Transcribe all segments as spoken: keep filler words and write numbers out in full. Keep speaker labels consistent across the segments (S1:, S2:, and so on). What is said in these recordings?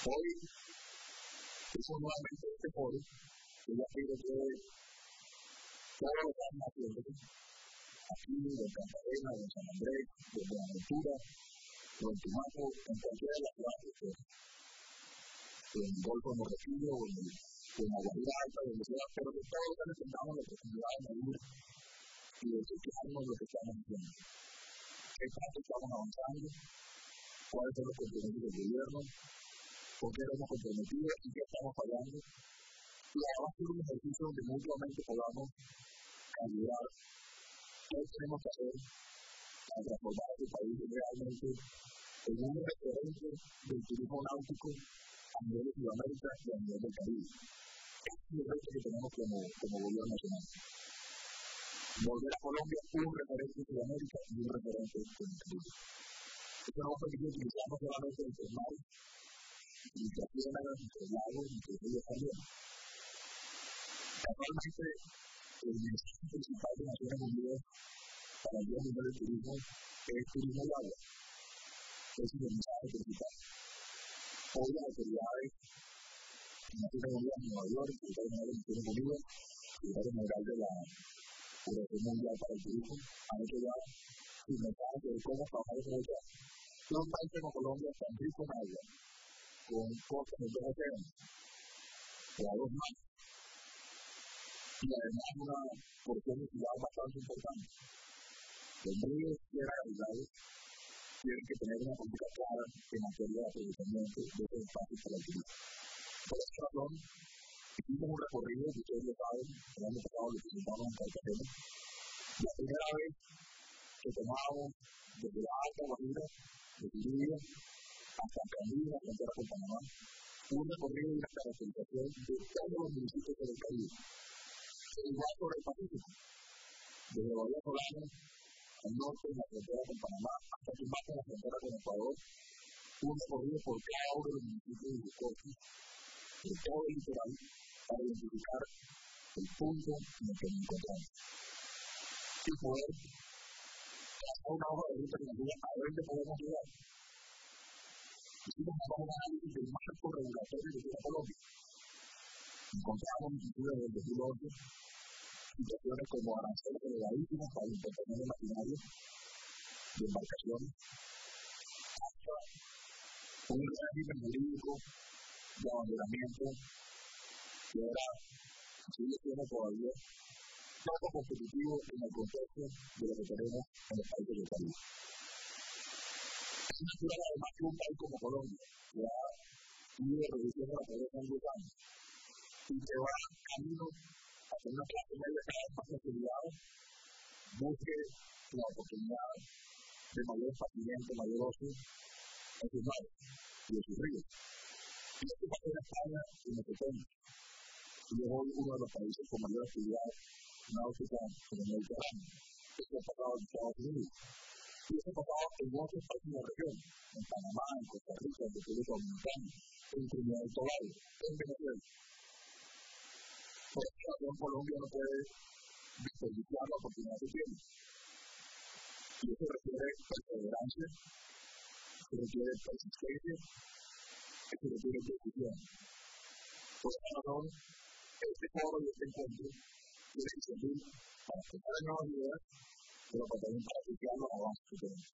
S1: Hoy, eso nuevamente este foro, que ya quiero que todos los años haciendo aquí, en Cartagena, en San Andrés, en Buenaventura, o en Turismo, en cualquiera de las ciudades, en el Golfo de Morretillo, o en, en la Guajira Alta, donde sea, pero que todos representamos la oportunidad de medir y de chequearnos lo que estamos haciendo. ¿Qué tanto estamos avanzando? ¿Cuáles son los compromisos del gobierno? ¿Por qué nos hemos comprometido? ¿Y qué estamos fallando? Y además es un ejercicio donde mutuamente podamos ayudar. ¿Qué tenemos que hacer para transformar este país realmente en un referente del turismo náutico a nivel de Sudamérica y a nivel del Caribe? Este es el reto que tenemos como, como gobierno nacional. Volver a Colombia un referente en Sudamérica y un referente en el Caribe. Eso nos va a permitir utilizar no solamente el mar, nuestra tierra, nuestros lagos, nuestros ríos también. Actualmente, el mensaje principal de Naciones Unidas para el Día Mundial del Turismo es turismo y agua. Ese es el mensaje principal. Hoy las autoridades de Naciones Unidas en Nueva York, el secretario general de Naciones Unidas, el secretario general de la Organización Mundial para el Turismo, han hecho ya sus mensajes de cómo trabajar en el agua. Un país como Colombia tan rico en agua, con costas en dos océanos, o a dos más, y además una porción de ciudad bastante importante. Los ríos y realidades tienen que tener una política clara en materia de aprovechamiento de esos espacios para el turismo. Por esa razón, hicimos un recorrido, que ustedes lo saben, el año pasado lo presentamos en Cartagena. La primera vez que tomábamos desde la Alta Guajira, de Turismo, hasta Candí, la frontera con Panamá, un recorrido y una caracterización de todos los municipios del Caribe. Igual sobre el Pacífico, desde Bahía Solano, al norte, en la frontera con Panamá, hasta que más en la frontera con Ecuador, un recorrido por cada uno de los municipios de Costa, de todo el litoral, para identificar el punto en el que nos encontramos. Y poder trazar una hoja de ruta que nos diga a dónde podemos llegar. Hicimos un análisis del marco regulatorio de la Colombia. Encontramos inclusive desde el dos mil once situaciones como aranceles elevadísimos para la importación de maquinaria de embarcaciones, hasta un régimen jurídico de abanderamiento que era, sigue siendo todavía, poco competitivo en el contexto de lo que tenemos en los países del Caribe. Es natural además que un país como Colombia, que ha ido reduciendo la pobreza en diez años, y que va camino hacia una clase media cada vez más consolidada, busque la oportunidad de mayor esparcimiento, mayor ocio en sus mares y en sus ríos. Y esto pasa en España en los setenta, y es hoy uno de los países con mayor actividad náutica en el Mediterráneo. Esto ha pasado en Estados Unidos. Y esto ha pasado en otros países de la región, en Panamá, en Costa Rica, en República Dominicana, en Trinidad y Tobago, en Venezuela. Por esta razón, Colombia no puede desperdiciar la oportunidad que tiene. Y eso requiere perseverancia, eso requiere persistencia, eso requiere decisión. Por esta razón, este foro y este encuentro tiene que servir para aceptar nuevas ideas, pero también para aplicar los avances que tenemos.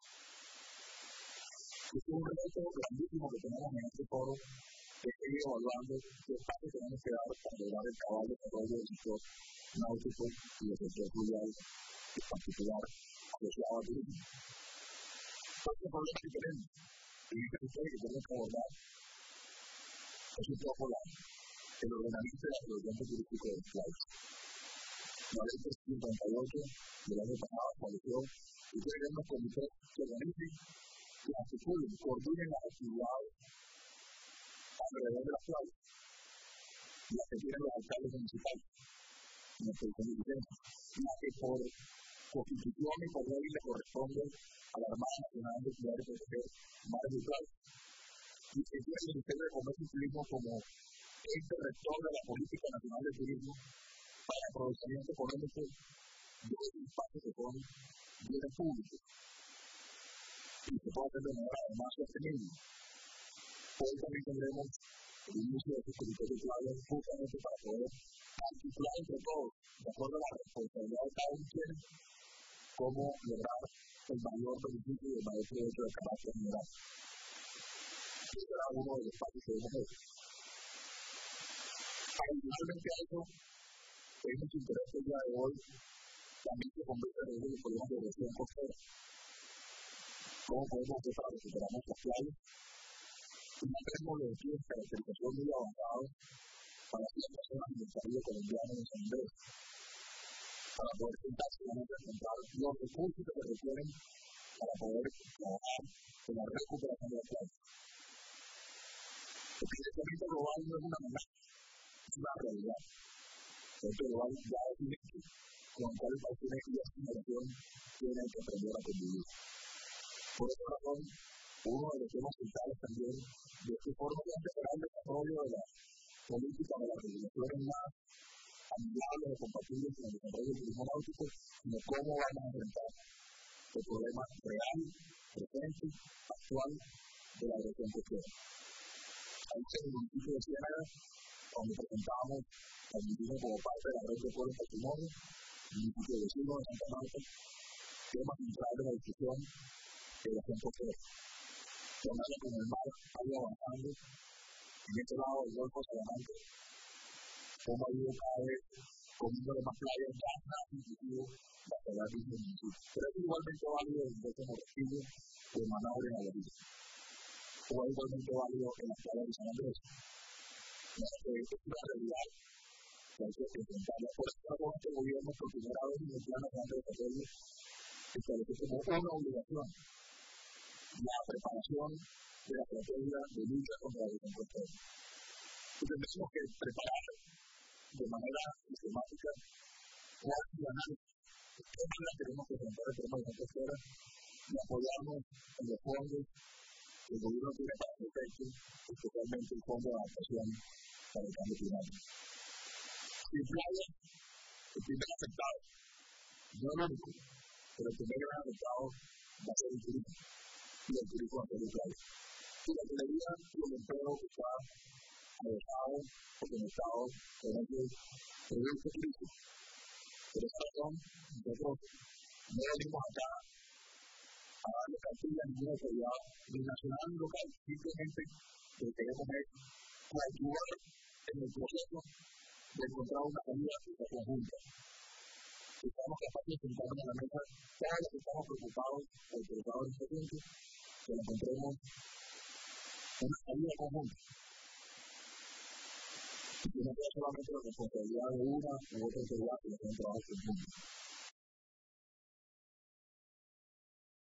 S1: Es un reto grandísimo que tenemos en este foro, que seguir evaluando qué pasos tenemos que dar para lograr el cabal desarrollo del sector náutico y del sector fluvial, en particular asociado al turismo. Otro problema que tenemos, y este sector que tenemos que abordar, es un poco la, el ordenamiento de la producción turística de los playas. La ley trescientos cincuenta y ocho del año pasado estableció y tiene unos comités que organicen, que articulen, coordinen las actividades alrededor de las playas, las que tienen los alcaldes municipales, en la producción de licencias, las que por constitución y por ley le corresponden a la Armada Nacional de Cuidar y Proteger mares y playas. Y que tiene el Ministerio de Comercio y Turismo como ente rector de la Política Nacional de Turismo para el aprovechamiento económico de los espacios que son bienes públicos y se puede hacer de manera además sostenible. Hoy también tendremos el inicio de este comité de playa justamente para poder articular entre todos, de acuerdo a la responsabilidad de cada uno, cómo lograr el mayor beneficio y el mayor provecho de carácter general. Ese será uno de los pasos que debemos hacer. Adicionalmente a eso, es nuestro interés el día de hoy también se convierte en uno de los problemas de erosión costera. ¿Cómo podemos hacer para recuperar nuestras playas? Y no tenemos los estudios de caracterización muy avanzados para ciertas zonas del Caribe colombiano y en San Andrés, para poder intentar encontrar los recursos que se requieren para poder trabajar en la recuperación de las playas. El calentamiento global no es una amenaza, es una realidad. El global ya es un hecho con el cual el país tiene que esta generación tiene que aprender a convivir. Por esa razón, uno de los temas centrales también de este foro es el desarrollo de la política de las regulaciones más amigables o compatibles con el desarrollo del turismo náutico, sino cómo vamos a enfrentar el problema real, presente, actual de la erosión costera. Ahí en el municipio de Ciénaga, donde presentamos al turismo como parte de la red de pueblos patrimonio, el municipio de Foro de Santa Marta, tema central de la discusión de la erosión costera. Sonando con el mar, ha ido avanzando, en este lado del Golfo Salamanca, cómo ha ido cada vez comiendo más playas, ya está inclusive la ciudad del municipio. Pero es igualmente válido en el Golfo Morrillo o en Manaure en Aguadilla. O es igualmente válido en las playas de San Andrés. Es una realidad que hay que enfrentarla. Por esta razón, el gobierno, por primera vez en el plan nacional de desarrollo, establece como una obligación la preparación de la estrategia de lucha contra la erosión costera. Y tenemos que preparar de manera sistemática cuál es el análisis, qué manera tenemos que enfrentar el problema de la costera y apoyarnos en los fondos que el gobierno tiene para el efecto, especialmente el Fondo de Adaptación para el Cambio Climático. Sin playa, el primer afectado, no el único, pero el primer gran afectado va a ser el turismo. Y el turismo va a ser el playa. Y la hotelería y el empleo que está adosado o conectado con ese producto turístico. Por esa razón, nosotros no venimos acá a darle cartilla a ninguna autoridad, ni nacional ni local, simplemente lo que queremos es coadyuvar en el proceso de encontrar una salida conjunta. Si estamos capaces de sentarnos en la mesa, todos los que estamos preocupados o interesados en este punto, que encontremos una salida conjunta. Y que no sea solamente la responsabilidad de una u otra autoridad que nos den trabajo conjunto.